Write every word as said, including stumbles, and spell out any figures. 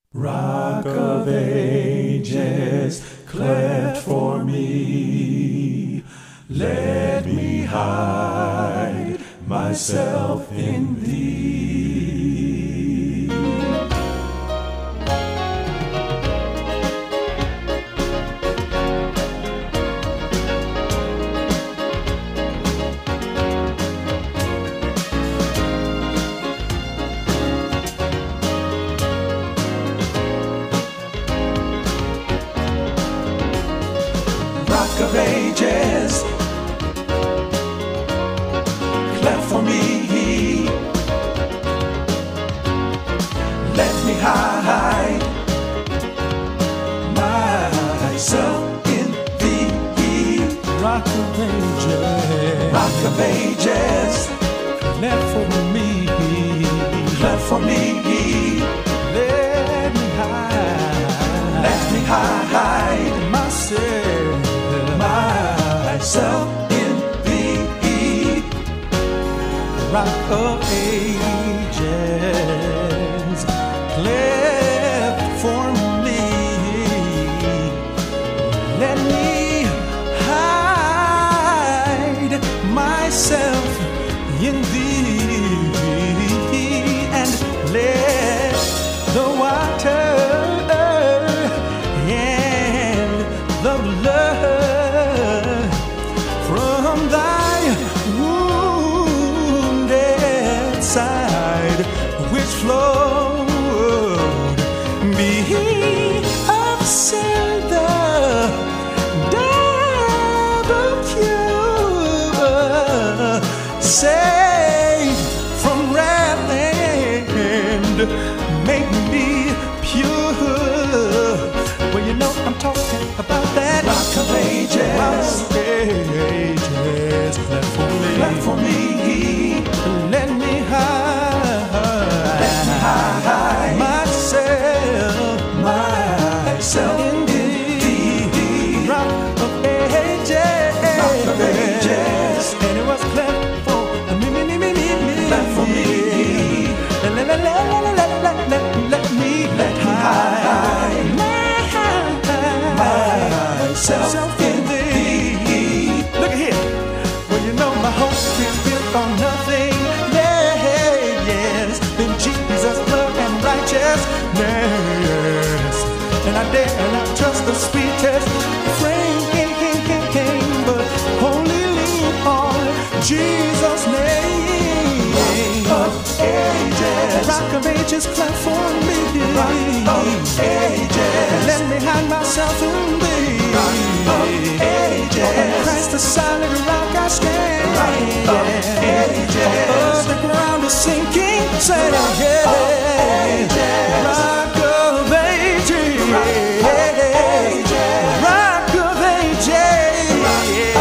Rock of ages, cleft for me, let me hide myself in thee. Rock of ages, cleft for me, let me hide myself in thee. Rock of ages, Rock of ages, cleft for me, cleft for me, let me hide, let me hide myself, myself in thee. Rock of ages, cleft for me, let me hide myself in thee, and let the water and the blood from thy wounded side, which flowed, be of sin the double cure, save from wrath and make me pure. Well, you know I'm talking about that Rock of ages, Rock of ages, cleft for me, cleft for me, let me hide, let me hide myself, myself in thee. Rock of ages, Rock of ages, and it was cleft for me, me, me, me, me, me, cleft for me, let, let, let, let, let, let, let, let me let me hide myself in thee. Look at here. Well, you know my hope is built on nothing less, yes, than Jesus' blood and righteousness. And I dare not trust the sweetest frame, but only lean on Jesus' name. Rock of ages, Rock of ages, cleft for me. Rock of ages, Let me hide myself in thee. Rock of ages, On Christ the solid rock I stand. Rock of ages, Oh, the ground is sinking. Say Rock of ages, Rock of ages. Rock of ages, Rock of ages. Rock